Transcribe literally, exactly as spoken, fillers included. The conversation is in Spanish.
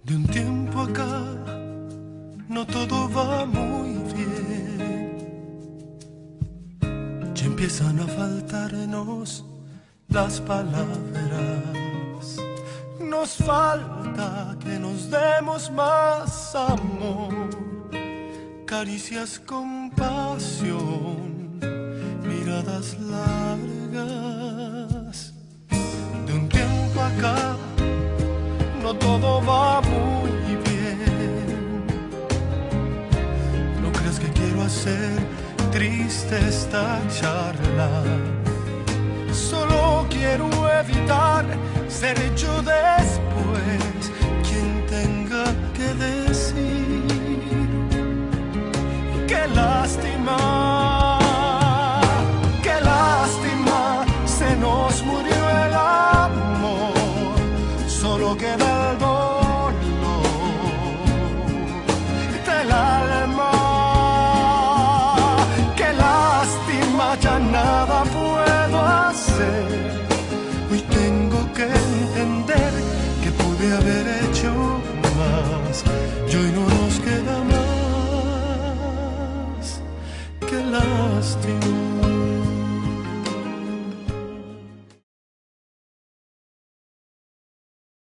De un tiempo acá no todo va muy bien. Ya empiezan a faltarnos las palabras. Nos falta que nos demos más amor, caricias con pasión, miradas largas. De un tiempo acá no todo va muy bien. No creas que quiero hacer triste esta charla. Solo quiero evitar ser yo después quien tenga que decir qué lástima, qué lástima, se nos murió el amor, solo queda el dolor del alma. Qué lástima, ya nada puedo hacer. Hoy tengo que entender que pude haber hecho más y hoy no nos queda más. Qué lástima.